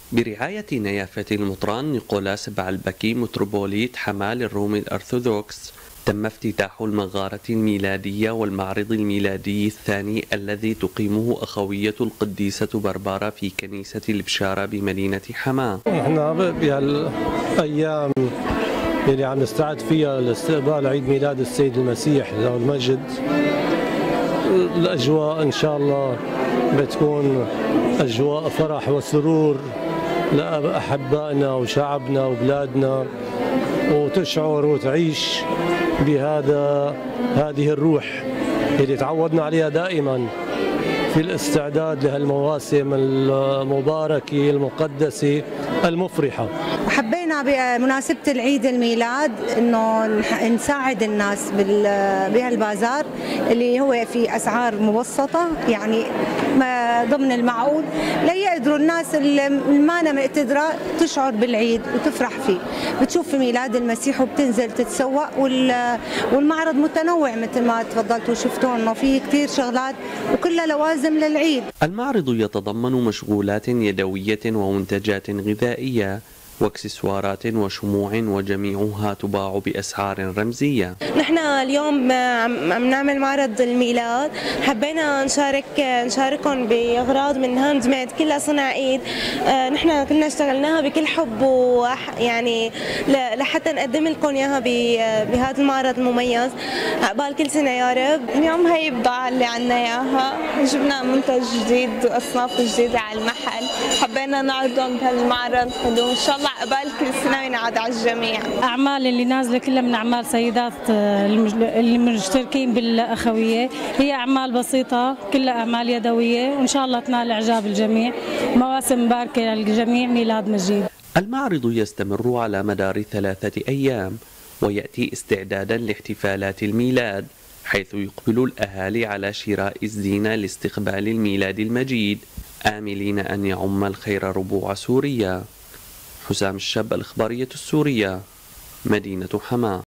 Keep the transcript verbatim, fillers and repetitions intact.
برعاية نيافة المطران نيكولاس بعلبكي متروبوليت حماة الروم الأرثوذكس، تم افتتاح المغارة الميلادية والمعرض الميلادي الثاني الذي تقيمه أخوية القديسة بربارة في كنيسة البشارة بمدينة حماة. احنا بهالأيام اللي عم نستعد فيها لاستقبال عيد ميلاد السيد المسيح له المجد، الأجواء إن شاء الله بتكون أجواء فرح وسرور لأحبائنا وشعبنا وبلادنا، وتشعر وتعيش بهذا هذه الروح اللي تعودنا عليها دائما في الاستعداد لهالمواسم المباركة المقدسة المفرحة. حبينا بمناسبة العيد الميلاد انه نساعد الناس بهالبازار اللي هو في اسعار مبسطة، يعني ضمن المعقول، ليقدروا الناس اللي ما مقتدرة تشعر بالعيد وتفرح فيه، بتشوف في ميلاد المسيح وبتنزل تتسوق. والمعرض متنوع مثل ما تفضلتوا وشفتوا انه في كثير شغلات وكلها لوازم للعيد. المعرض يتضمن مشغولات يدوية ومنتجات غذائية واكسسوارات وشموع، وجميعها تباع بأسعار رمزية. نحن اليوم عم نعمل معرض الميلاد، حبينا نشارك نشاركهم بأغراض من هاند ميد كلها صنع ايد، نحن كلنا اشتغلناها بكل حب، ويعني لحتى نقدم لكم اياها بهذا المعرض المميز. عقبال كل سنة يا رب. اليوم هي البضاعة اللي عنا اياها، جبنا منتج جديد واصناف جديدة على المحل، حبينا نعرضهم بهالمعرض حلو، ان شاء الله عقبال كل سنة ينعاد على الجميع. أعمال اللي نازلة كلها من أعمال سيدات اللي مشتركين بالأخوية، هي أعمال بسيطة كلها أعمال يدوية، وإن شاء الله تنال إعجاب الجميع. مواسم مباركة للجميع، ميلاد مجيد. المعرض يستمر على مدار ثلاثة أيام، ويأتي استعدادا لاحتفالات الميلاد، حيث يقبل الأهالي على شراء الزينة لاستقبال الميلاد المجيد، آملين أن يعم الخير ربوع سوريا. حسام الشاب، الإخبارية السورية، مدينة حماة.